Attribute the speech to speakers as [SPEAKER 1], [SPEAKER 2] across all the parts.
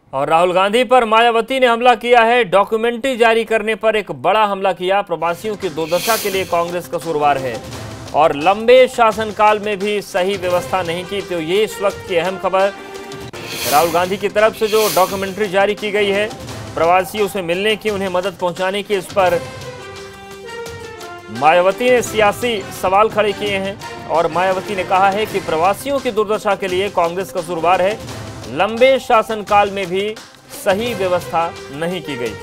[SPEAKER 1] और राहुल गांधी पर मायावती ने हमला किया है। डॉक्यूमेंट्री जारी करने पर एक बड़ा हमला किया। प्रवासियों की दुर्दशा के लिए कांग्रेस कसूरवार है और लंबे शासनकाल में भी सही व्यवस्था नहीं की। तो ये इस वक्त की अहम खबर राहुल गांधी की तरफ से जो डॉक्यूमेंट्री जारी की गई है प्रवासियों से मिलने की, उन्हें मदद पहुंचाने की, इस पर मायावती ने सियासी सवाल खड़े किए हैं और मायावती ने कहा है कि प्रवासियों की दुर्दशा के लिए कांग्रेस कसूरवार है, लंबे शासनकाल में भी सही व्यवस्था नहीं की गई।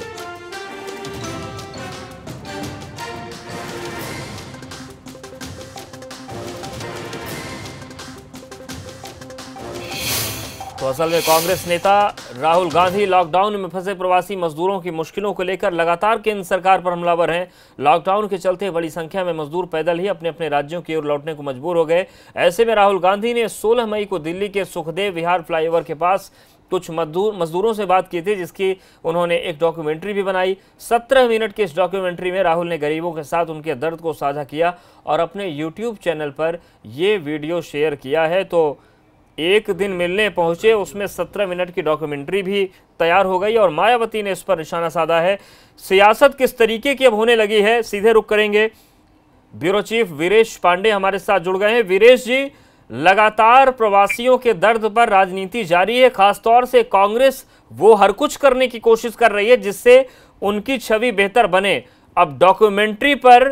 [SPEAKER 1] तो असल में कांग्रेस नेता राहुल गांधी लॉकडाउन में फंसे प्रवासी मजदूरों की मुश्किलों को लेकर लगातार केंद्र सरकार पर हमलावर हैं। लॉकडाउन के चलते बड़ी संख्या में मजदूर पैदल ही अपने अपने राज्यों की ओर लौटने को मजबूर हो गए। ऐसे में राहुल गांधी ने 16 मई को दिल्ली के सुखदेव विहार फ्लाईओवर के पास कुछ मजदूरों से बात की थी, जिसकी उन्होंने एक डॉक्यूमेंट्री भी बनाई। 17 मिनट की इस डॉक्यूमेंट्री में राहुल ने गरीबों के साथ उनके दर्द को साझा किया और अपने यूट्यूब चैनल पर यह वीडियो शेयर किया है। तो एक दिन मिलने पहुंचे, उसमें 17 मिनट की डॉक्यूमेंट्री भी तैयार हो गई और मायावती ने इस पर निशाना साधा है। सियासत किस तरीके की अब होने लगी है, सीधे रुख करेंगे। ब्यूरो चीफ वीरेश पांडे हमारे साथ जुड़ गए हैं। वीरेश जी, लगातार प्रवासियों के दर्द पर राजनीति जारी है, खासतौर से कांग्रेस वो हर कुछ करने की कोशिश कर रही है जिससे उनकी छवि बेहतर बने। अब डॉक्यूमेंट्री पर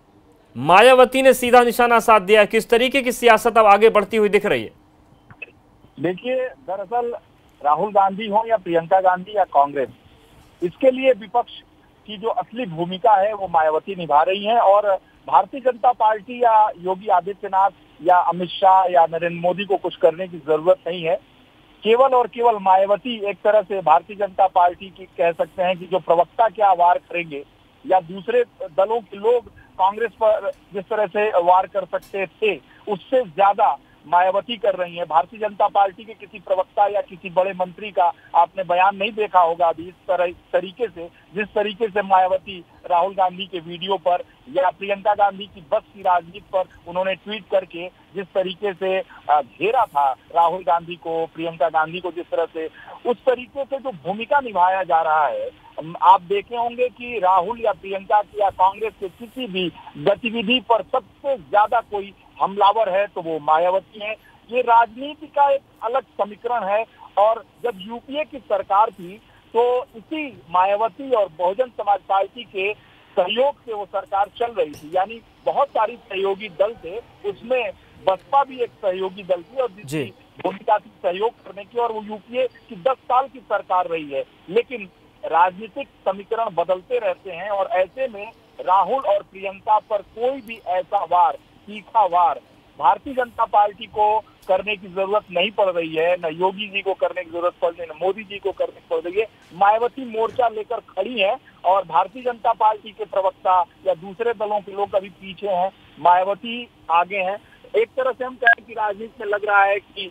[SPEAKER 1] मायावती ने सीधा निशाना साध दिया है। किस तरीके की सियासत अब आगे बढ़ती हुई दिख रही है?
[SPEAKER 2] देखिए, दरअसल राहुल गांधी हो या प्रियंका गांधी या कांग्रेस, इसके लिए विपक्ष की जो असली भूमिका है वो मायावती निभा रही है। और भारतीय जनता पार्टी या योगी आदित्यनाथ या अमित शाह या नरेंद्र मोदी को कुछ करने की जरूरत नहीं है। केवल और केवल मायावती एक तरह से भारतीय जनता पार्टी की कह सकते हैं कि जो प्रवक्ता क्या वार करेंगे या दूसरे दलों के लोग कांग्रेस पर जिस तरह से वार कर सकते थे उससे ज्यादा मायावती कर रही है। भारतीय जनता पार्टी के किसी प्रवक्ता या किसी बड़े मंत्री का आपने बयान नहीं देखा होगा अभी इस तरीके से, जिस तरीके से मायावती राहुल गांधी के वीडियो पर या प्रियंका गांधी की बस की राजनीति पर उन्होंने ट्वीट करके जिस तरीके से घेरा था राहुल गांधी को, प्रियंका गांधी को, जिस तरह से उस तरीके से जो भूमिका निभाया जा रहा है, आप देखे होंगे कि राहुल या प्रियंका की या कांग्रेस के किसी भी गतिविधि पर सबसे ज्यादा कोई हमलावर है तो वो मायावती है। ये राजनीति का एक अलग समीकरण है। और जब यूपीए की सरकार थी तो इसी मायावती और बहुजन समाज पार्टी के सहयोग से वो सरकार चल रही थी, यानी बहुत सारी सहयोगी दल थे, उसमें बसपा भी एक सहयोगी दल थी और जिसकी भूमिका थी सहयोग करने की, और वो यूपीए की 10 साल की सरकार रही है। लेकिन राजनीतिक समीकरण बदलते रहते हैं और ऐसे में राहुल और प्रियंका पर कोई भी ऐसा वार, तीखा वार भारतीय जनता पार्टी को करने की जरूरत नहीं पड़ रही है, न योगी जी को करने की जरूरत पड़ रही है, न मोदी जी को करने की पड़ रही है। मायावती मोर्चा लेकर खड़ी है और भारतीय जनता पार्टी के प्रवक्ता या दूसरे दलों के लोग अभी पीछे हैं, मायावती आगे हैं। एक तरह से हम कहें कि राजनीति में लग रहा है कि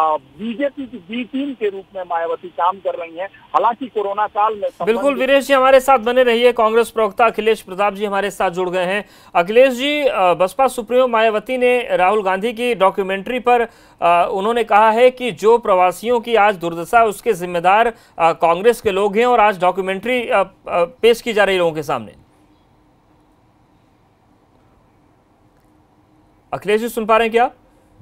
[SPEAKER 2] बीजेपी की बी टीम के रूप में मायावती काम कर रही हैं। हालांकि कोरोना काल में
[SPEAKER 1] बिल्कुल वीरेश जी हमारे साथ बने रहिए। कांग्रेस प्रवक्ता अखिलेश प्रताप जी हमारे साथ जुड़ गए हैं। अखिलेश जी, बसपा सुप्रीमो मायावती ने राहुल गांधी की डॉक्यूमेंट्री पर उन्होंने कहा है कि जो प्रवासियों की आज दुर्दशा उसके जिम्मेदार कांग्रेस के लोग हैं और आज डॉक्यूमेंट्री पेश की जा रही लोगों के सामने। अखिलेश जी सुन पा रहे हैं क्या?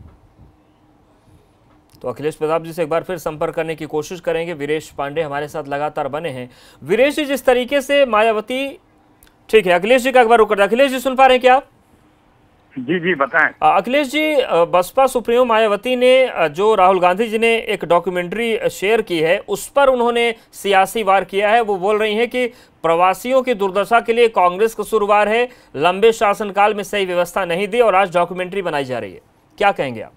[SPEAKER 1] तो अखिलेश प्रताप जी से एक बार फिर संपर्क करने की कोशिश करेंगे। वीरेश पांडे हमारे साथ लगातार बने हैं। वीरेश जी, जिस तरीके से मायावती, ठीक है, अखिलेश जी का एक बार रुक कर, अखिलेश जी सुन पा रहे हैं क्या?
[SPEAKER 2] जी जी बताएं।
[SPEAKER 1] अखिलेश जी, बसपा सुप्रीमो मायावती ने जो राहुल गांधी जी ने एक डॉक्यूमेंट्री शेयर की है उस पर उन्होंने सियासी वार किया है। वो बोल रही हैं कि प्रवासियों की दुर्दशा के लिए कांग्रेस कसूरवार है, लंबे शासनकाल में सही व्यवस्था नहीं दी और आज डॉक्यूमेंट्री बनाई जा रही है। क्या कहेंगे आप?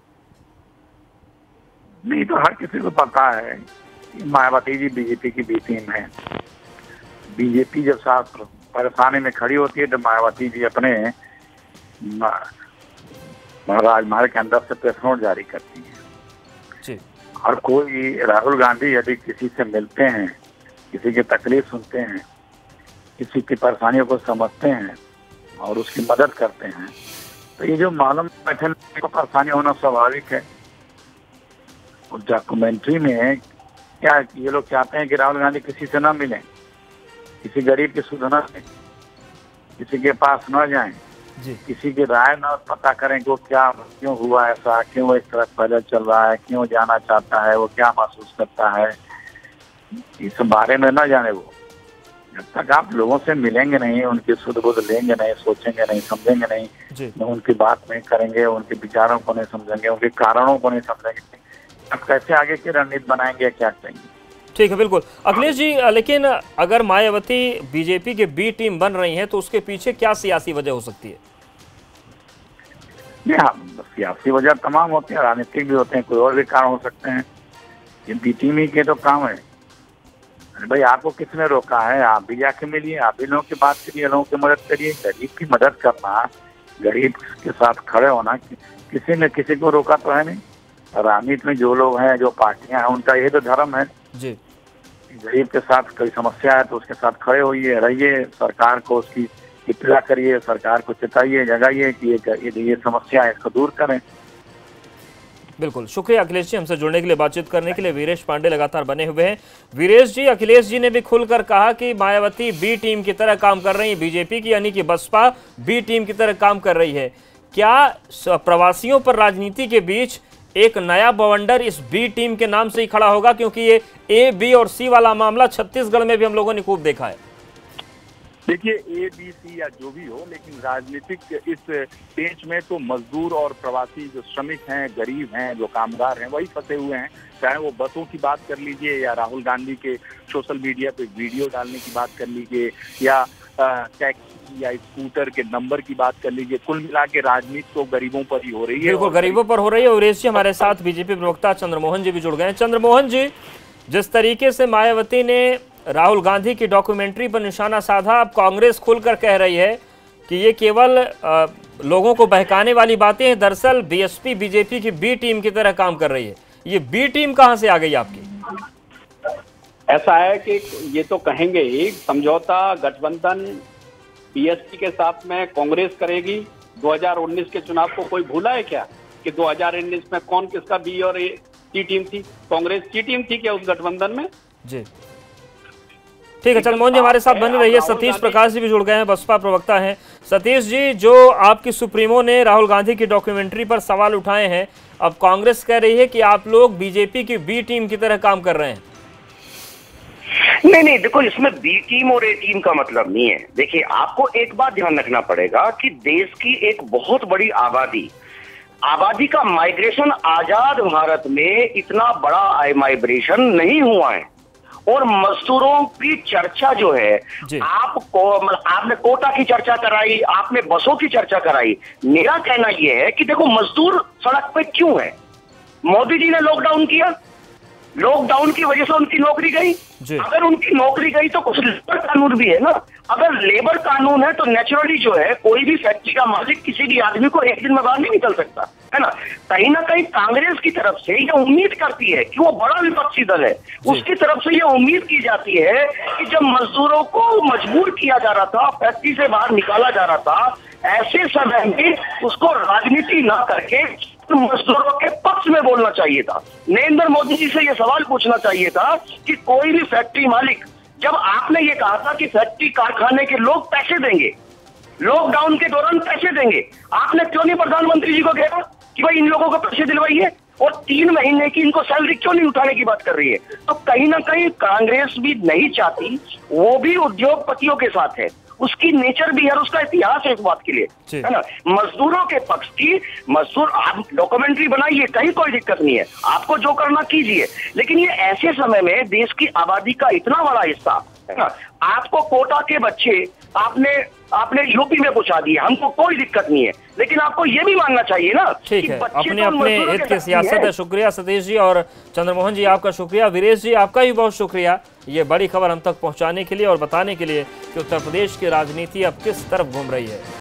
[SPEAKER 3] नहीं तो हर किसी को पता है मायावती जी बीजेपी की बी टीम है। बीजेपी जब साथ परेशानी में खड़ी होती है तो मायावती जी अपने राजमार्ग के अंदर से प्रेस नोट जारी करती है
[SPEAKER 1] जी।
[SPEAKER 3] और कोई राहुल गांधी यदि किसी से मिलते हैं, किसी की तकलीफ सुनते हैं, किसी की परेशानियों को समझते हैं और उसकी मदद करते हैं तो ये जो मालूम बैठने को परेशानी होना स्वाभाविक है। उस डॉक्यूमेंट्री में क्या ये लोग चाहते हैं कि राहुल गांधी किसी से न मिलें, किसी गरीब की सुध न लें, किसी के पास न जाएं, किसी की राय न पता करें कि वो क्या क्यों हुआ ऐसा, क्यों वो इस तरह पैदल चल रहा है, क्यों जाना चाहता है, वो क्या महसूस करता है, इस बारे में न जाने वो। जब तक आप लोगों से मिलेंगे नहीं, उनकी सुध बुध लेंगे नहीं, सोचेंगे नहीं, समझेंगे नहीं, उनकी बात नहीं करेंगे, उनके विचारों को नहीं समझेंगे, उनके कारणों को नहीं समझेंगे, आप कैसे आगे की रणनीति बनाएंगे, क्या करेंगे?
[SPEAKER 1] ठीक है, बिल्कुल अखिलेश जी। लेकिन अगर मायावती बीजेपी के बी टीम बन रही है तो उसके पीछे क्या सियासी वजह हो सकती है?
[SPEAKER 3] सियासी वजह तमाम होते हैं, राजनीतिक भी होते हैं, कोई और भी कारण हो सकते हैं। ये बी टीम ही के तो काम है। अरे भाई, आपको किसने रोका है? आप भी जाके मिलिए, आप भी लोगों की बात करिए, लोगों की मदद करिए। गरीब की मदद करना, गरीब के साथ खड़े होना, किसी ने किसी को रोका तो है नहीं। राजनीति में जो लोग हैं, जो पार्टियां हैं, उनका यही तो धर्म है जी। गरीब के साथ कोई समस्या है तो उसके साथ खड़े होइए, रहिए, सरकार को उसकी इत्तला करिए, सरकार को चिताइए, जगाइए कि ये समस्या है, इसको दूर करें।
[SPEAKER 1] बिल्कुल, शुक्रिया अखिलेश जी, हमसे जुड़ने के लिए, बातचीत करने के लिए। वीरेश पांडे लगातार बने हुए हैं। वीरेश जी, अखिलेश जी ने भी खुलकर कहा कि मायावती बी टीम की तरह काम कर रही है, बीजेपी की यानी कि बसपा बी टीम की तरह काम कर रही है। क्या प्रवासियों पर राजनीति के बीच एक नया बवंडर इस बी टीम के नाम से ही खड़ा होगा? क्योंकि ये ए, बी और सी वाला मामला छत्तीसगढ़ में भी हम लोगों ने खूब देखा है।
[SPEAKER 2] देखिए, ए, बी, सी या जो भी हो, लेकिन राजनीतिक इस पेच में तो मजदूर और प्रवासी जो श्रमिक हैं, गरीब हैं, जो कामगार हैं, वही फंसे हुए हैं। चाहे वो बसों की बात कर लीजिए, या राहुल गांधी के सोशल मीडिया पे वीडियो डालने की बात कर लीजिए, या टैक्सी या स्कूटर के नंबर की बात कर लीजिए। कुल मिला के राजनीति तो गरीबों पर ही हो रही है।
[SPEAKER 1] बिल्कुल, गरीबों पर हो रही है। और जी, हमारे साथ बीजेपी प्रवक्ता चंद्रमोहन जी भी जुड़ गए हैं। चंद्रमोहन जी, जिस तरीके से मायावती ने राहुल गांधी की डॉक्यूमेंट्री पर निशाना साधा, अब कांग्रेस खुलकर कह रही है कि ये केवल लोगों को बहकाने वाली बातें हैं। दरअसल बीएसपी बीजेपी की बी टीम की तरह काम कर रही है। ये बी टीम कहां से आ गई आपकी?
[SPEAKER 4] ऐसा है कि ये तो कहेंगे ही, समझौता गठबंधन बीएसपी के साथ में कांग्रेस करेगी। 2019 के चुनाव को कोई भूला है क्या कि 2019 में कौन किसका बी और ए सी टीम थी? कांग्रेस की टीम थी क्या उस गठबंधन में? जी
[SPEAKER 1] ठीक है, चंद्रमोहन जी हमारे साथ बने रहिए। सतीश प्रकाश जी भी जुड़ गए हैं, बसपा प्रवक्ता हैं। सतीश जी, जो आपकी सुप्रीमो ने राहुल गांधी की डॉक्यूमेंट्री पर सवाल उठाए हैं, अब कांग्रेस कह रही है कि आप लोग बीजेपी की बी टीम की तरह काम कर रहे हैं।
[SPEAKER 5] नहीं, देखो, इसमें बी टीम और ए टीम का मतलब नहीं है। देखिए, आपको एक बात ध्यान रखना पड़ेगा कि देश की एक बहुत बड़ी आबादी का माइग्रेशन आजाद भारत में इतना बड़ा माइग्रेशन नहीं हुआ है। और मजदूरों की चर्चा जो है, आपने कोटा की चर्चा कराई, आपने बसों की चर्चा कराई। मेरा कहना यह है कि देखो, मजदूर सड़क पे क्यों है? मोदी जी ने लॉकडाउन किया, लॉकडाउन की वजह से उनकी नौकरी गई। अगर उनकी नौकरी गई तो कुछ लेबर कानून भी है ना। अगर लेबर कानून है तो नेचुरली जो है, कोई भी फैक्ट्री का मालिक किसी भी आदमी को एक दिन में बाहर नहीं निकल सकता है ना। कहीं ना कहीं कांग्रेस की तरफ से ये उम्मीद करती है कि वो बड़ा विपक्षी दल है, उसकी तरफ से ये उम्मीद की जाती है कि जब मजदूरों को मजबूर किया जा रहा था, फैक्ट्री से बाहर निकाला जा रहा था, ऐसे समय में उसको राजनीति ना करके मजदूरों के पक्ष में बोलना चाहिए था। नरेंद्र मोदी जी से यह सवाल पूछना चाहिए था कि कोई भी फैक्ट्री मालिक, जब आपने ये कहा था कि फैक्ट्री कारखाने के लोग पैसे देंगे, लॉकडाउन के दौरान पैसे देंगे, आपने क्यों नहीं प्रधानमंत्री जी को कहा कि भाई इन लोगों को पैसे दिलवाइए? और 3 महीने की इनको सैलरी क्यों नहीं उठाने की बात कर रही है? तो कहीं ना कहीं कांग्रेस भी नहीं चाहती, वो भी उद्योगपतियों के साथ है, उसकी नेचर भी है, उसका इतिहास है इस बात के लिए, है ना। मजदूरों के पक्ष की मजदूर, आप डॉक्यूमेंट्री बनाइए, कहीं कोई दिक्कत नहीं है, आपको जो करना कीजिए। लेकिन ये ऐसे समय में देश की आबादी का इतना बड़ा हिस्सा है ना, आपको कोटा के बच्चे आपने यूपी में पहुंचा दिए, हमको कोई दिक्कत नहीं है, लेकिन आपको ये भी मानना चाहिए ना।
[SPEAKER 1] ठीक है, अपने अपने हित की सियासत है। शुक्रिया सतीश जी और चंद्रमोहन जी, आपका शुक्रिया। वीरेश जी, आपका भी बहुत शुक्रिया ये बड़ी खबर हम तक पहुंचाने के लिए और बताने के लिए कि उत्तर प्रदेश की राजनीति अब किस तरफ घूम रही है।